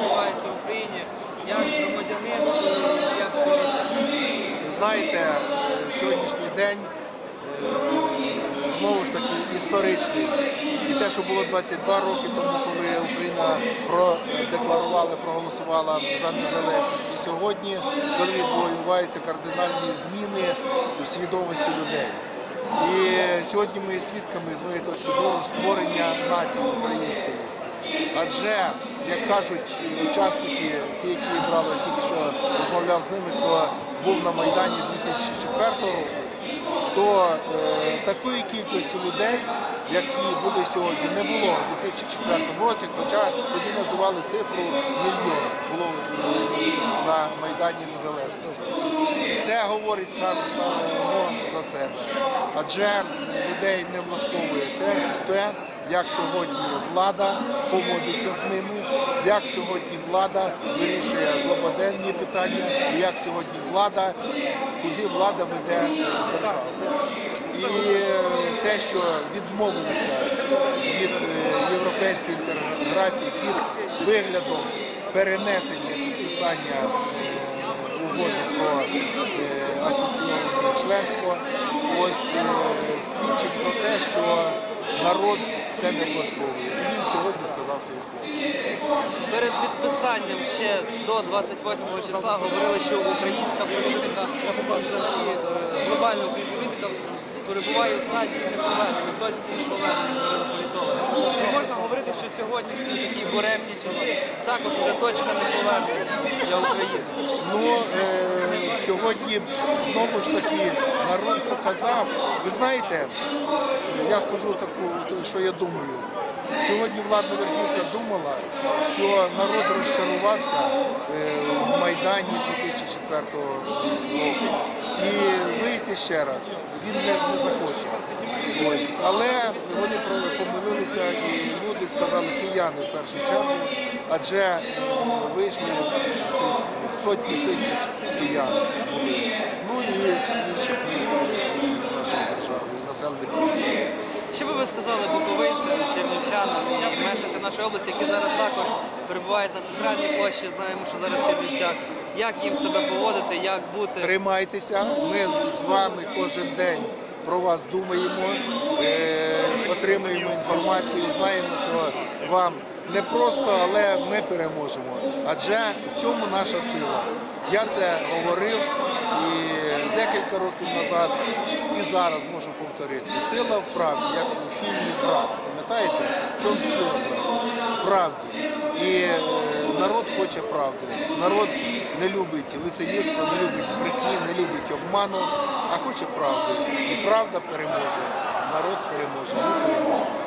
відбувається в Україні, як громадянин і як політик? Ви знаєте, сьогоднішній день знову ж таки історичний. І те, що було 22 роки тому, коли Україна проголосувала за незалежність. І сьогодні, коли відбуваються кардинальні зміни в свідомості людей. І сьогодні ми є свідками, з моєї точки зору, створення нації української. Адже, як кажуть учасники, ті, які брали, тільки що розмовляв з ними, хто був на Майдані 2004 року, то такої кількості людей, які були сьогодні, не було в 2004 році, хоча тоді називали цифру мільйон, було на Майдані Незалежності. І це говорить саме за себе. Адже людей не влаштовує те, як сьогодні влада поводиться з ними, як сьогодні влада вирішує злободенні питання, і як сьогодні влада, куди влада веде державу. І те, що відмовилися від європейської інтеграції під виглядом перенесення підписання угоди про асоційоване членство, ось свідчить про те, що народ це не влаштовує. І він сьогодні сказав своє слово. Перед підписанням ще до 28 числа говорили, що українська політика, глобальна політика перебуває у стадії нешовенення, в точці шовенення, говорили політологи. Чи можна говорити, що сьогоднішні такі буремні часи також вже точка неповернення для України? Ну, сьогодні знову ж таки народ показав. Ви знаєте, я скажу таку, що я думаю. Сьогодні владна верхівка думала, що народ розчарувався в Майдані 2004 року. І вийти ще раз він не захоче. Ось. Але вони помилилися і люди сказали, кияни в першу чергу, адже вийшли сотні тисяч киян. Ну і з інших міст нашої держави, і населених пунктів. Що би ви сказали буковинцям, чернівчанам і мешканцям нашої області, які зараз також перебувають на центральній площі, знаємо, що зараз в Чернівцях, як їм себе поводити, як бути? Тримайтеся, ми з вами кожен день про вас думаємо, отримуємо інформацію, знаємо, що вам не просто, але ми переможемо. Адже в чому наша сила? Я це говорив і декілька років назад, і зараз можу повторити. Сила в правді, як у фільмі «Брат». Пам'ятаєте, в чому сила в правді? І народ хоче правди. Народ не любить лицемірства, не любить брехні, не любить обману, а хоче правди. І правда переможе. Народ переможе. Ми переможемо.